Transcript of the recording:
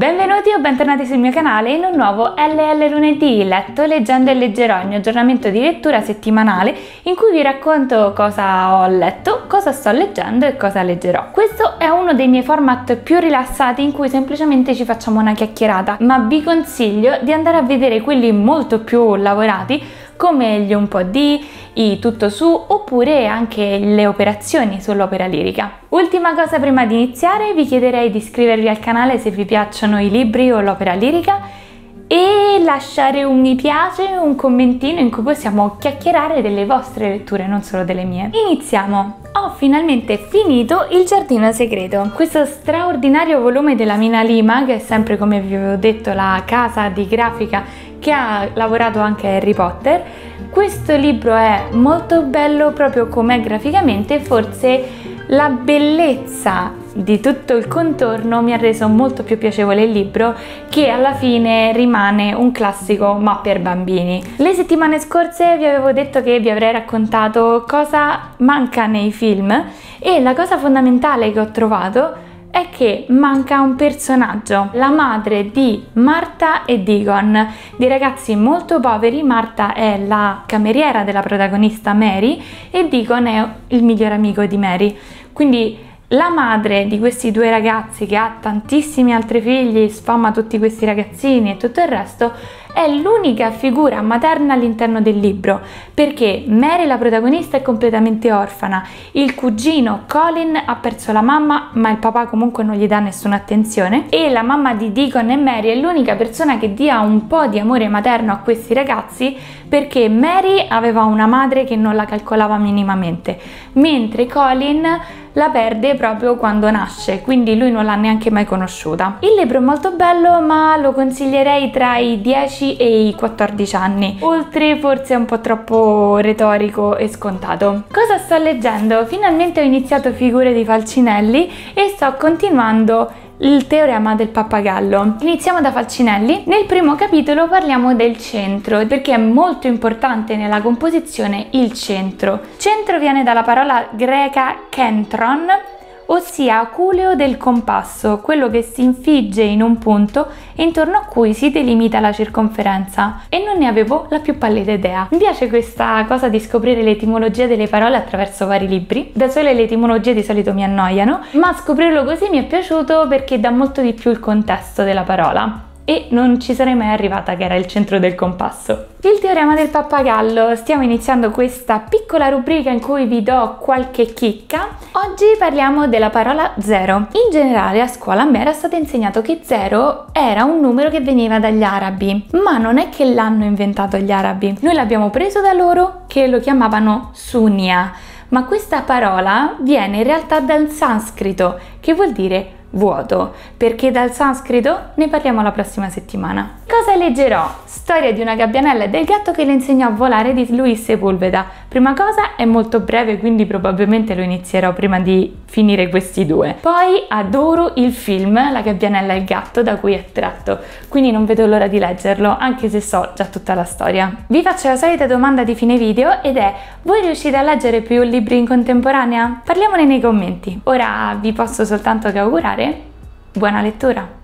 Benvenuti o bentornati sul mio canale in un nuovo LL lunedì, letto, leggendo e leggerò, il mio aggiornamento di lettura settimanale in cui vi racconto cosa ho letto, cosa sto leggendo e cosa leggerò. Questo è uno dei miei format più rilassati in cui semplicemente ci facciamo una chiacchierata, ma vi consiglio di andare a vedere quelli molto più lavorati come gli Un po' di, i Tutto Su oppure anche le operazioni sull'opera lirica. Ultima cosa prima di iniziare, vi chiederei di iscrivervi al canale se vi piacciono i libri o l'opera lirica e lasciare un mi piace, un commentino in cui possiamo chiacchierare delle vostre letture, non solo delle mie. Iniziamo! Ho finalmente finito Il Giardino Segreto, questo straordinario volume della Mina Lima, che è sempre, come vi avevo detto, la casa di grafica che ha lavorato anche a Harry Potter. Questo libro è molto bello proprio com'è graficamente, forse la bellezza di tutto il contorno mi ha reso molto più piacevole il libro, che alla fine rimane un classico ma per bambini. Le settimane scorse vi avevo detto che vi avrei raccontato cosa manca nei film e la cosa fondamentale che ho trovato è che manca un personaggio, la madre di Marta e Deacon, dei ragazzi molto poveri. Marta è la cameriera della protagonista Mary e Deacon è il miglior amico di Mary. Quindi la madre di questi due ragazzi, che ha tantissimi altri figli, sfama tutti questi ragazzini e tutto il resto, è l'unica figura materna all'interno del libro, perché Mary, la protagonista, è completamente orfana, il cugino Colin ha perso la mamma ma il papà comunque non gli dà nessuna attenzione, e la mamma di Deacon e Mary è l'unica persona che dia un po' di amore materno a questi ragazzi, perché Mary aveva una madre che non la calcolava minimamente, mentre Colin la perde proprio quando nasce, quindi lui non l'ha neanche mai conosciuta. Il libro è molto bello, ma lo consiglierei tra i 10 e i 14 anni, oltre forse è un po' troppo retorico e scontato. Cosa sto leggendo? Finalmente ho iniziato Figure di Falcinelli e sto continuando il teorema del pappagallo. Iniziamo da Falcinelli. Nel primo capitolo parliamo del centro, perché è molto importante nella composizione il centro. Centro viene dalla parola greca kentron, ossia aculeo del compasso, quello che si infigge in un punto e intorno a cui si delimita la circonferenza, e non ne avevo la più pallida idea. Mi piace questa cosa di scoprire l'etimologia delle parole attraverso vari libri. Da sole le etimologie di solito mi annoiano, ma scoprirlo così mi è piaciuto perché dà molto di più il contesto della parola. E non ci sarei mai arrivata che era il centro del compasso. Il teorema del pappagallo. Stiamo iniziando questa piccola rubrica in cui vi do qualche chicca. Oggi parliamo della parola zero. In generale a scuola a me era stato insegnato che zero era un numero che veniva dagli arabi, ma non è che l'hanno inventato gli arabi. Noi l'abbiamo preso da loro, che lo chiamavano sunia, ma questa parola viene in realtà dal sanscrito, che vuol dire vuoto. Perché dal sanscrito? Ne parliamo la prossima settimana. Cosa leggerò? Storia di una gabbianella e del gatto che le insegnò a volare di Luis Sepulveda. Prima cosa, è molto breve, quindi probabilmente lo inizierò prima di finire questi due. Poi adoro il film La gabbianella e il gatto, da cui è tratto, quindi non vedo l'ora di leggerlo, anche se so già tutta la storia. Vi faccio la solita domanda di fine video ed è: voi riuscite a leggere più libri in contemporanea? Parliamone nei commenti. Ora vi posso soltanto che augurare buona lettura!